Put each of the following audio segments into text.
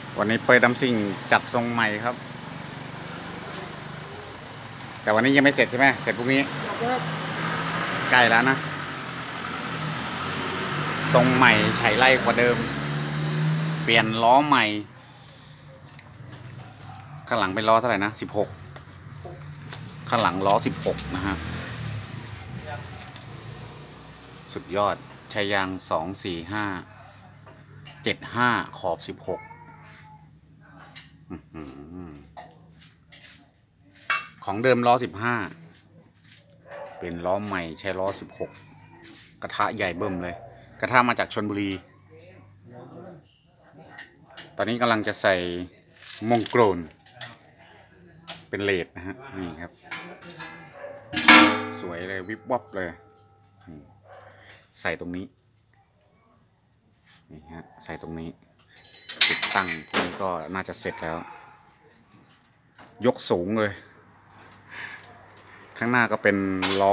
วันนี้เปิดดัมซิ่งจัดทรงใหม่ครับแต่วันนี้ยังไม่เสร็จใช่ไหมเสร็จพรุ่งนี้ใกล้แล้วนะทรงใหม่ใช้ไล่กว่าเดิมเปลี่ยนล้อใหม่ข้างหลังเป็นล้อเท่าไหร่นะ16ข้างหลังล้อ16นะฮะสุดยอดใช้ยาง245/75ขอบ16ของเดิมล้อ15เป็นล้อใหม่ใช้ล้อ16กระทะใหญ่เบิ่มเลยกระทะมาจากชลบุรีตอนนี้กำลังจะใส่มงโกรนเป็นเลดนะฮะนี่ครับสวยเลยวิบวับเลยใส่ตรงนี้นี่ฮะใส่ตรงนี้ติดตั้งพวกนี้ก็น่าจะเสร็จแล้วยกสูงเลยข้างหน้าก็เป็นล้อ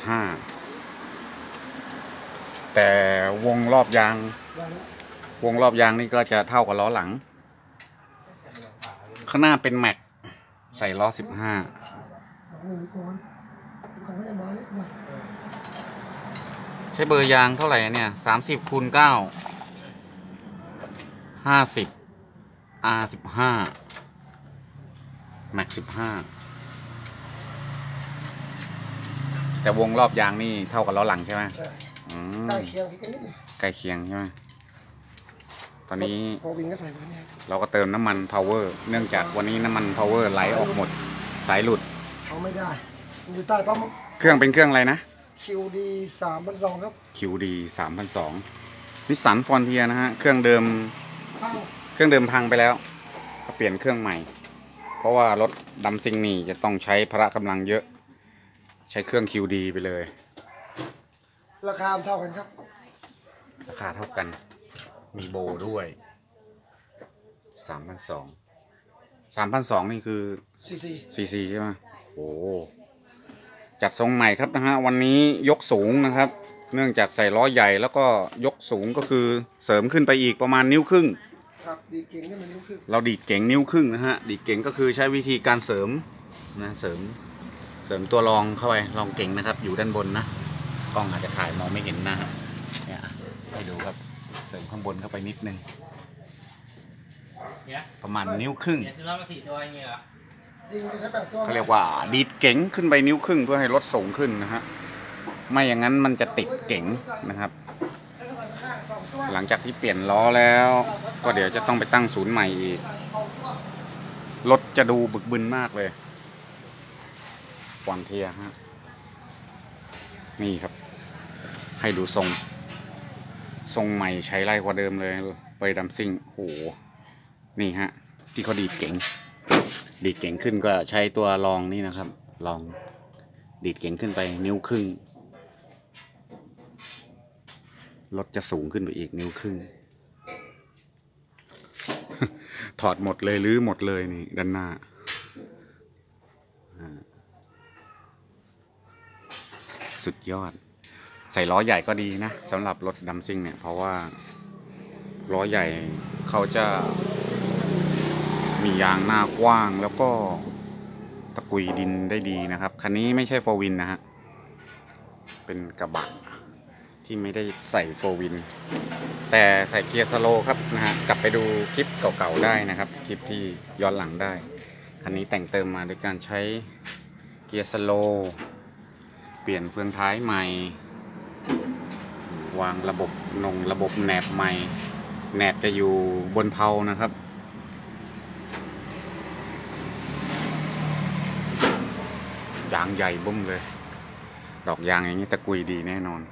15แต่วงรอบยางนี่ก็จะเท่ากับล้อหลังข้างหน้าเป็นแม็กใส่ล้อ15ใช้เบอร์ยางเท่าไหร่เนี่ย30/9 50 R15 แม็ก15แต่วงรอบยางนี่เท่ากับล้อหลังใช่ไหมใกล้เคียงใช่ไหมตอนนี้เราก็เติมน้ำมันพาวเวอร์เนื่องจากวันนี้น้ำมันพาวเวอร์ไหลออกหมดสายหลุดเอาไม่ได้มันอยู่ใต้ปั๊มเครื่องเป็นเครื่องอะไรนะ QD 3,200ครับ QD 3,200นิสสันฟอนเทียนะฮะเครื่องเดิมพังไปแล้วเปลี่ยนเครื่องใหม่เพราะว่ารถดัมซิงนี่จะต้องใช้พละกำลังเยอะใช้เครื่อง QD ไปเลยราคาเท่ากันครับราคาเท่ากันมีโบด้วย3,200นี่คือ CC ใช่ไหมโอ้จัดทรงใหม่ครับนะฮะวันนี้ยกสูงนะครับเนื่องจากใส่ล้อใหญ่แล้วก็ยกสูงก็คือเสริมขึ้นไปอีกประมาณ1.5 นิ้วครับดีเก่งขึ้นมา1.5 นิ้วเราดีดเก่ง1.5 นิ้วนะฮะดีดเก่งก็คือใช้วิธีการเสริมนะเสริมตัวรองเข้าไปรองเก่งนะครับอยู่ด้านบนนะกล้องอาจจะถ่ายมองไม่เห็นนะครับเนี่ยให้ดูครับเสริมข้างบนเข้าไปนิดนึงประมาณ1.5 นิ้วเขาเรียกว่าดีดเก๋งขึ้นไป1.5 นิ้วเพื่อให้รถสูงขึ้นนะฮะไม่อย่างนั้นมันจะติดเก๋งนะครับหลังจากที่เปลี่ยนล้อแล้วก็เดี๋ยวจะต้องไปตั้งศูนย์ใหม่อีกรถจะดูบึกบึนมากเลยฟอนเทียฮะนี่ครับให้ดูทรงใหม่ใช้ไล่กว่าเดิมเลยไปดัมซิ่งโหนี่ฮะที่เขาดีดเก๋งขึ้นก็ใช้ตัวรองนี่นะครับรองดีดเก๋งขึ้นไป1.5 นิ้วรถจะสูงขึ้นไปอีก1.5 นิ้วถอดหมดเลยรื้อหมดเลยนี่ด้านหน้าสุดยอดใส่ล้อใหญ่ก็ดีนะสำหรับรถดัมซิ่งเนี่ยเพราะว่าล้อใหญ่เขาจะมียางหน้ากว้างแล้วก็ตะกุยดินได้ดีนะครับคันนี้ไม่ใช่โฟร์วินนะฮะเป็นกระบะที่ไม่ได้ใส่โฟร์วินแต่ใส่เกียร์สโลว์ครับนะฮะกลับไปดูคลิปเก่าๆได้นะครับคลิปที่ย้อนหลังได้คันนี้แต่งเติมมาโดยการใช้เกียร์สโลว์เปลี่ยนเฟืองท้ายใหม่วางระบบแหนบใหม่แหนบจะอยู่บนเพลานะครับยางใหญ่บุ้มเลยดอกยางอย่างนี้ตะกุยดีแน่นอน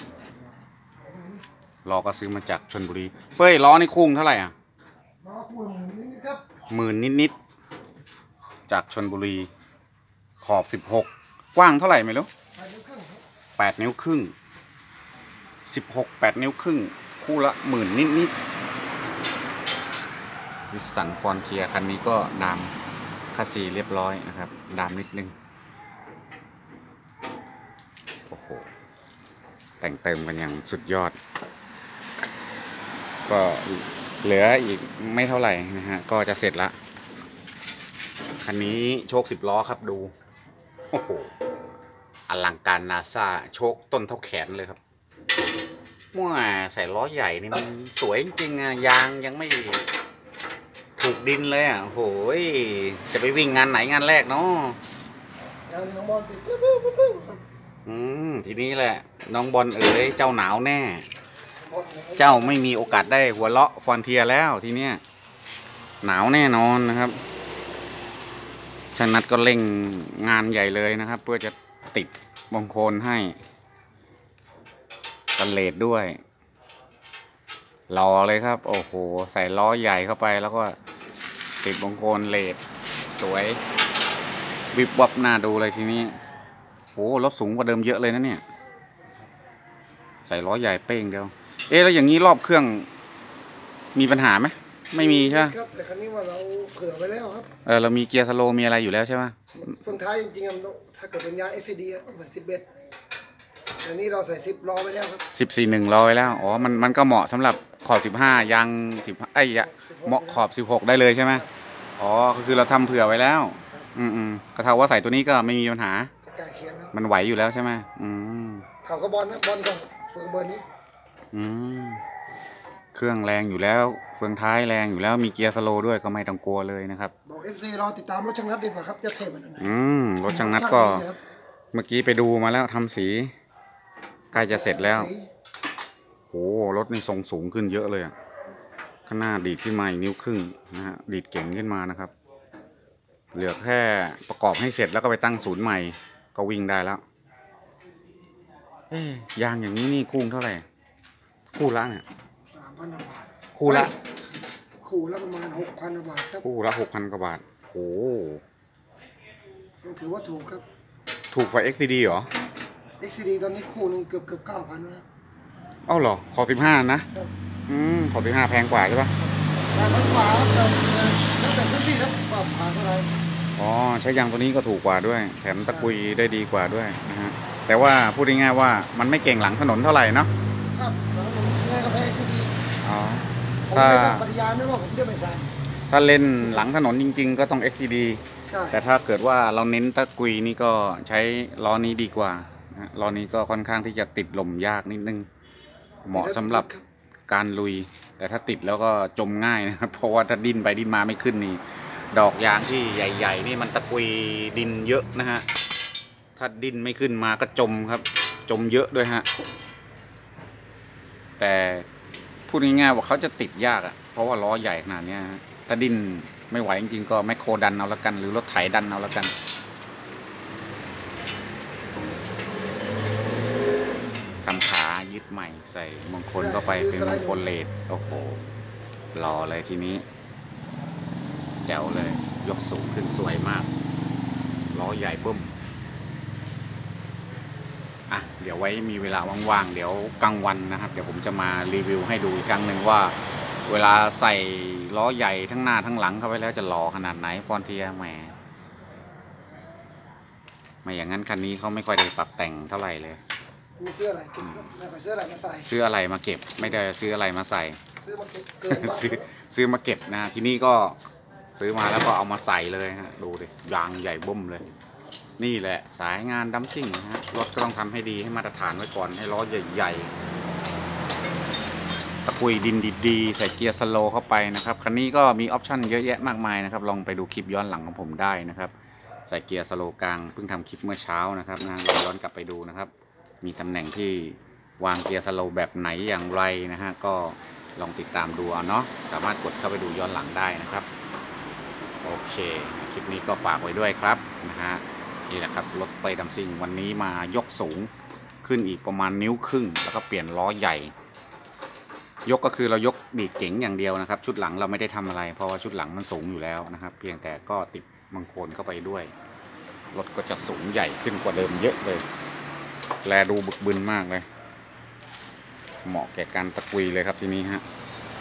ล้อก็ซื้อมาจากชลบุรีเป้ยล้อนี่คุ้งเท่าไหร่อ่ะ10,000 นิดจากชลบุรีขอบ16กว้างเท่าไหร่ไม่รู้8 นิ้วครึ่ง16 8 นิ้วครึ่งคู่ละ10,000 นิดนิสสันฟอนเทียคันนี้ก็ดามคัสซีเรียบร้อยนะครับดามนิดนึงโอ้โหแต่งเติมกันอย่างสุดยอดก็เหลืออีกไม่เท่าไหร่นะฮะก็จะเสร็จละคันนี้โชค10 ล้อครับดูโอ้โหอลังการนาซาโชคต้นเท่าแขนเลยครับมั่วใส่ล้อใหญ่นี่มันสวยจริงๆอะยางยังไม่ถูกดินเลยอ่ะโหยจะไปวิ่งงานไหนงานแรกเนาะงานน้องบอลติดปุ๊บครับทีนี้แหละน้องบอลเอ๋ยเจ้าหนาวแน่บอลเนี่ยเจ้าไม่มีโอกาสได้หัวเราะฟอนเทียแล้วทีเนี้ยหนาวแน่นอนนะครับชนัดก็เร่งงานใหญ่เลยนะครับ เพื่อจะติดบงโคนให้กันเลดด้วยรอเลยครับโอ้โหใส่ล้อใหญ่เข้าไปแล้วก็ติดบงโคนเลดสวยวิบวับหน้าดูเลยทีนี้โอ้รถสูงกว่าเดิมเยอะเลยนะเนี่ยใส่ล้อใหญ่เป้งเดียวเอ๊ะแล้วอย่างนี้รอบเครื่องมีปัญหาไหมไม่มีใช่ไหมครับแต่ครั้นี้ว่าเราเผื่อไว้แล้วครับเรามีเกียร์สโลว์มีอะไรอยู่แล้วใช่ไหมเฟืองท้ายจริงๆอะมันต้องถ้าเกิดเป็นยาง XCD อะต้องใส่11แต่นี้เราใส่10ล้อไว้แล้วครับ 14.1ร้อยแล้วอ๋อมันก็เหมาะสำหรับขอบ15ยาง10เหมาะขอบ16ได้เลยใช่ไหมอ๋อก็คือเราทำเผื่อไว้แล้วก็เท่าว่าใส่ตัวนี้ก็ไม่มีปัญหาใกล้เคียงครับมันไหวอยู่แล้วใช่ไหมเขาก็บอลนะบอลก็เฟืองเบอร์นี้เครื่องแรงอยู่แล้วเฟืองท้ายแรงอยู่แล้วมีเกียร์สโลว์ด้วยก็ไม่ต้องกลัวเลยนะครับบอก FC รอติดตามรถช่างนัดดีกว่าครับจะเทมันอันไหนรถช่างนัดก็เมื่อกี้ไปดูมาแล้วทำสีใกล้จะเสร็จแล้วโอ้รถนี่ทรงสูงขึ้นเยอะเลยอ่ะข้างหน้าดีดขึ้นมาอีกนิ้วครึ่งนะฮะดีดเก่งขึ้นมานะครับเหลือแค่ประกอบให้เสร็จแล้วก็ไปตั้งศูนย์ใหม่ก็วิ่งได้แล้วยางอย่างนี้นี่คู่เท่าไหร่คู่ละเนี่ย 3,000 บาทคู่ละคู่ละประมาณ 6,000 บาทครับคู่ละ6,000 กว่าบาทโอ้ถือว่าถูกครับถูกกว่า XCD เหรอ XCD ตอนนี้คู่หนึงเกือบ 9,000นะครับเอ้าเหรอขอ15นะขอ15แพงกว่าใช่ปะ 8,000 กว่าครับแล้วแต่พื้นที่ครับว่าผ่านเท่าไหร่อ๋อใช้ยางตัวนี้ก็ถูกกว่าด้วยแถมตะกุยได้ดีกว่าด้วยนะฮะแต่ว่าพูดง่ายๆว่ามันไม่เก่งหลังถนนเท่าไหร่เนาะครับแล้วผมแรกก็แพ้ XCD อ๋อผมถ้าเลยตั้งปฏิญาณด้วยว่าผมจะไม่ใส่ถ้าเล่นหลังถนนจริงๆ ก็ต้อง XCD ใช่แต่ถ้าเกิดว่าเราเน้นตะกุยนี่ก็ใช้ล้อนี้ดีกว่านะล้อนี้ก็ค่อนข้างที่จะติดลมยากนิดนึงเหมาะสำหรับการลุย แต่ถ้าติดแล้วก็จมง่ายนะครับ เพราะว่าถ้าดิ้นไปดิ้นมาไม่ขึ้นนี่ดอกยางที่ใหญ่ๆนี่มันตะกุยดินเยอะนะฮะถ้าดิ้นไม่ขึ้นมาก็จมครับจมเยอะด้วยฮะแต่พูดง่ายๆว่าเขาจะติดยากอ่ะเพราะว่าล้อใหญ่ขนาดนี้ฮะถ้าดิ้นไม่ไหวจริงๆก็แมคโครดันเอาละกันหรือรถไถดันเอาละกันทำขายึดใหม่ใส่มงคลเข้าไปเป็นมงคลเลดโอ้โหรอเลยทีนี้แจ๋วเลยยกสูงขึ้นสวยมากล้อใหญ่บึ้มเดี๋ยวไว้มีเวลาว่างๆเดี๋ยวกลางวันนะครับเดี๋ยวผมจะมารีวิวให้ดูอีกครั้งหนึ่งว่าเวลาใส่ล้อใหญ่ทั้งหน้าทั้งหลังเข้าไปแล้วจะหล่อขนาดไหนฟอนเทียแหมไม่อย่างนั้นคันนี้เขาไม่ค่อยได้ปรับแต่งเท่าไหร่เลยมีเสื้ออะไรกินครับไม่ค่อยเสื้ออะไรมาใส่ซื้ออะไรมาเก็บไม่ได้ซื้ออะไรมาใส่ซื้อมาเก็บเกินบ้างซื้อมาเก็บนะที่นี่ก็ซื้อมาแล้วก็เอามาใส่เลยฮะดูดิยางใหญ่บุ้มเลยนี่แหละสายงานดัมซิ่งนะฮะรถก็ต้องทำให้ดีให้มาตรฐานไว้ก่อนให้ล้อใหญ่ๆตะกุยดินดีๆใส่เกียร์สโลว์เข้าไปนะครับคันนี้ก็มีออปชั่นเยอะแยะมากมายนะครับลองไปดูคลิปย้อนหลังของผมได้นะครับใส่เกียร์สโลว์กลางเพิ่งทำคลิปเมื่อเช้านะครับลองย้อนกลับไปดูนะครับมีตำแหน่งที่วางเกียร์สโลว์แบบไหนอย่างไรนะฮะก็ลองติดตามดูเอาเนาะสามารถกดเข้าไปดูย้อนหลังได้นะครับโอเคคลิปนี้ก็ฝากไว้ด้วยครับนะฮะนี่แหละครับรถไปดัมซิ่งวันนี้มายกสูงขึ้นอีกประมาณ1.5 นิ้วแล้วก็เปลี่ยนล้อใหญ่ยกก็คือเรายกดีดเก๋งอย่างเดียวนะครับชุดหลังเราไม่ได้ทำอะไรเพราะว่าชุดหลังมันสูงอยู่แล้วนะครับเพียงแต่ก็ติดมังโคนเข้าไปด้วยรถก็จะสูงใหญ่ขึ้นกว่าเดิมเยอะเลยแลดูบึกบึนมากเลยเหมาะแก่การตะกุยเลยครับทีนี้ฮะ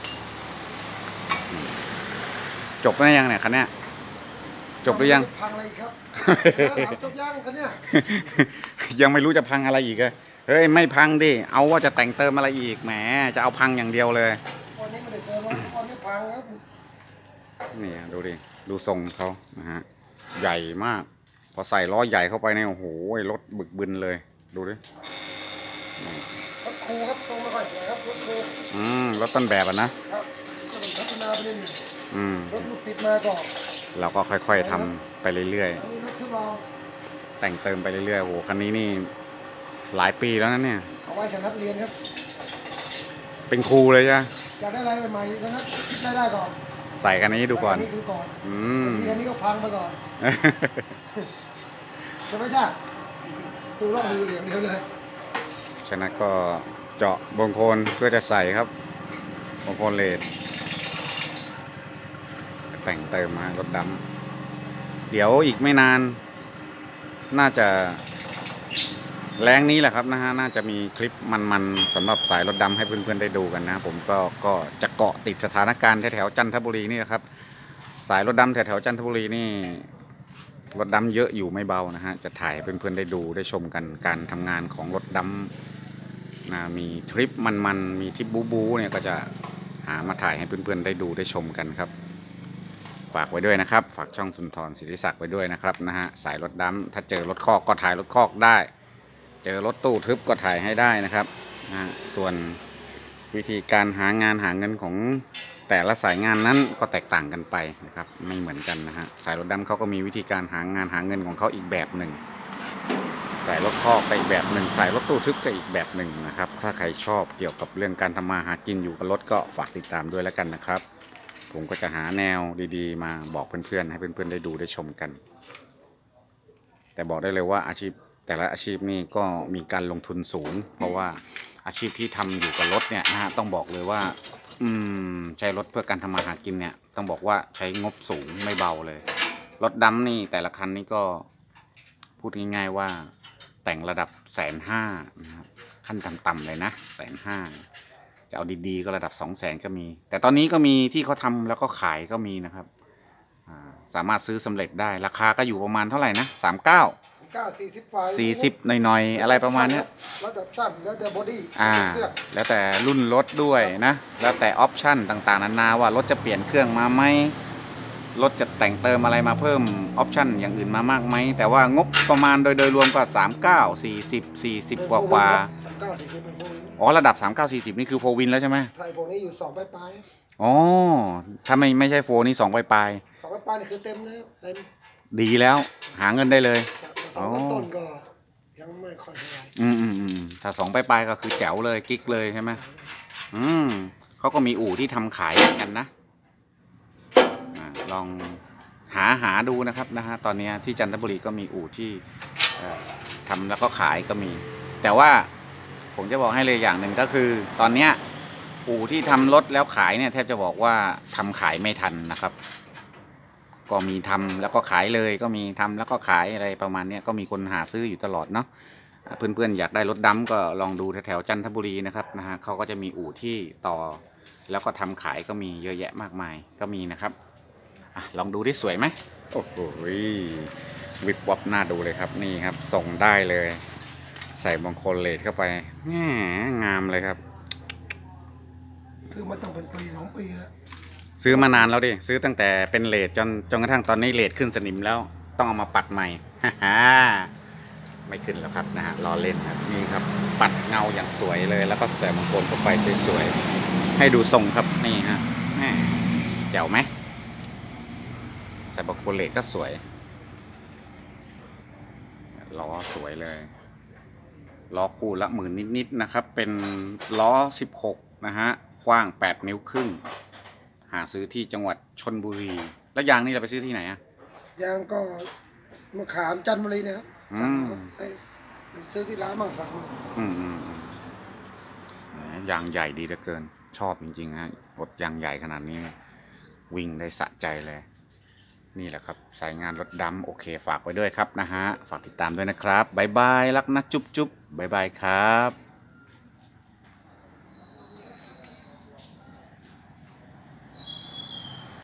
จบแล้วยังเนี่ยคันเนี้ยจบหรือยังพังอะไรอีกครับจบยังกันเนี่ยยังไม่รู้จะพังอะไรอีกเลยเฮ้ยไม่พังดิเอาว่าจะแต่งเติมอะไรอีกแหมจะเอาพังอย่างเดียวเลยวันนี้ไม่ได้เติมแล้วตอนนี้พังครับนี่ดูดิดูทรงเขานะฮะใหญ่มากพอใส่ล้อใหญ่เข้าไปเนี่ยโอ้โหรถบึกบึนเลยดูดิรถครูครับทรงไม่ค่อยสวยครับรถครูรถต้นแบบอ่ะนะครับก็เป็นพัฒนาไปเรื่อยๆรถลูกศิษย์มาก่อนเราก็ค่อยๆทำไปเรื่อยอันนี้รถทดลองๆแต่งเติมไปเรื่อยๆโอ้โหคันนี้นี่หลายปีแล้วนะเนี่ยเอาไว้ชนัดเรียนครับเป็นครูเลยจ้ะอยากได้อะไรใหม่ๆชนัดคิดได้ก่อนใส่คันนี้ดูก่อนอันนี้ดูก่อนอืมอันนี้ก็พังไปก่อนใช่ไหมจ๊ะดูรอบดูอย่างเดียวเลยฉะนั้นก็เจาะบงโคนเพื่อจะใส่ครับบงโคนเลดแต่งเติมมารถดำเดี๋ยวอีกไม่นานน่าจะแรงนี้แหละครับนะฮะน่าจะมีคลิปมันๆสำหรับสายรถดำให้เพื่อนๆได้ดูกันนะผมก็จะเกาะติดสถานการณ์แถวๆจันทบุรีนี่นะครับสายรถดำแถวๆจันทบุรีนี่รถดำเยอะอยู่ไม่เบานะฮะจะถ่ายให้เพื่อนๆได้ดูได้ชมกันการทำงานของรถดำนะมีทริปมันๆมีทริปบู๊เนี่ยก็จะหามาถ่ายให้เพื่อนๆได้ดูได้ชมกันครับฝากไว้ด้วยนะครับฝากช่องสุนทรศิริศักดิ์ไว้ด้วยนะครับนะฮะสายรถดำถ้าเจอรถคอกก็ถ่ายรถคอกได้เจอรถตู้ทึบก็ถ่ายให้ได้นะครับส่วนวิธีการหางานหาเงินของแต่ละสายงานนั้นก็แตกต่างกันไปนะครับไม่เหมือนกันนะฮะสายรถดำเขาก็มีวิธีการหางานหาเงินของเขาอีกแบบหนึ่งสายรถคอกไปอีกแบบหนึ่งสายรถตู้ทึบก็อีกแบบหนึ่งนะครับถ้าใครชอบเกี่ยวกับเรื่องการทำมาหากินอยู่กับรถก็ฝากติดตามด้วยแล้วกันนะครับผมก็จะหาแนวดีๆมาบอกเพื่อนๆให้เพื่อนๆได้ดูได้ชมกันแต่บอกได้เลยว่าอาชีพแต่ละอาชีพนี่ก็มีการลงทุนสูงเพราะว่าอาชีพที่ทำอยู่กับรถเนี่ยนะฮะต้องบอกเลยว่าใช้รถเพื่อการทำมาหากินเนี่ยต้องบอกว่าใช้งบสูงไม่เบาเลยรถดำนี่แต่ละคันนี่ก็พูดง่ายๆว่าแต่งระดับ150,000นะครับขั้นต่ำๆเลยนะ150,000จะเอาดีๆก็ระดับ200,000ก็มีแต่ตอนนี้ก็มีที่เขาทำแล้วก็ขายก็มีนะครับสามารถซื้อสำเร็จได้ราคาก็อยู่ประมาณเท่าไหร่นะ40หน่อยๆอะไรประมาณนี้แล้วแต่ชั่นแล้วแต่บอดี้แล้วแต่รุ่นรถด้วยนะแล้วแต่ออปชั่นต่างๆนานาว่ารถจะเปลี่ยนเครื่องมาไหมรถจะแต่งเติมอะไรมาเพิ่มออปชั่นอย่างอื่นมามากไหมแต่ว่างบประมาณโดยรวมก็39 40กว่า 39 40เป็นโฟวินอ๋อระดับ39 40นี่คือโฟวินแล้วใช่ไหมไทยพวกนี้อยู่2ปลายอ๋อถ้าไม่ใช่โฟนี่2ปลาย 2ปลายนี่คือเต็มเลยเต็มดีแล้วหาเงินได้เลย 2ต้นก็ยังไม่ค่อยเท่าไหร่ถ้า2ปลายก็คือแจ๋วเลยกิ๊กเลยใช่ไหมเขาก็มีอู่ที่ทำขายกันนะลองหาดูนะครับนะฮะตอนนี้ที่จันทบุรีก็มีอู่ที่ทำแล้วก็ขายก็มีแต่ว่าผมจะบอกให้เลยอย่างหนึ่งก็คือตอนนี้อู่ที่ทำรถแล้วขายเนี่ยแทบจะบอกว่าทำขายไม่ทันนะครับก็มีทำแล้วก็ขายเลยก็มีทำแล้วก็ขายอะไรประมาณนี้ก็มีคนหาซื้ออยู่ตลอดเนาะเพื่อนๆอยากได้รถดำก็ลองดูแถวๆจันทบุรีนะครับนะฮะเขาก็จะมีอู่ที่ต่อแล้วก็ทำขายก็มีเยอะแยะมากมายก็มีนะครับลองดูที่สวยไหมโอ้โหวิบวับหน้าดูเลยครับนี่ครับส่งได้เลยใส่บางโคนเลดเข้าไปแหมงามเลยครับซื้อมาต้องเป็นปี2 ปีแล้วซื้อมานานแล้วดิซื้อตั้งแต่เป็นเลดจนกระทั่งตอนนี้เลดขึ้นสนิมแล้วต้องเอามาปัดใหม่ไม่ขึ้นแล้วครับนะฮะล้อเล่นครับนี่ครับปัดเงาอย่างสวยเลยแล้วก็ใส่บางโคนเข้าไปสวยๆให้ดูทรงครับนี่ฮะแจ๋วไหมใส่บางโคนเลดก็สวยล้อสวยเลยล้อคู่ละ10,000นิดๆนะครับเป็นล้อ16นะฮะกว้าง8 นิ้วครึ่งหาซื้อที่จังหวัดชลบุรีแล้วยางนี่เราไปซื้อที่ไหนอะยางก็มะขามจันทบุรีนะครับไปซื้อที่ร้านบางสังยางใหญ่ดีเหลือเกินชอบจริงๆฮะรถยางใหญ่ขนาดนี้วิ่งได้สะใจเลยนี่แหละครับสายงานรถดำโอเคฝากไว้ด้วยครับนะฮะฝากติดตามด้วยนะครับบ๊ายบายรักนะจุ๊บบ๊ายบายครับ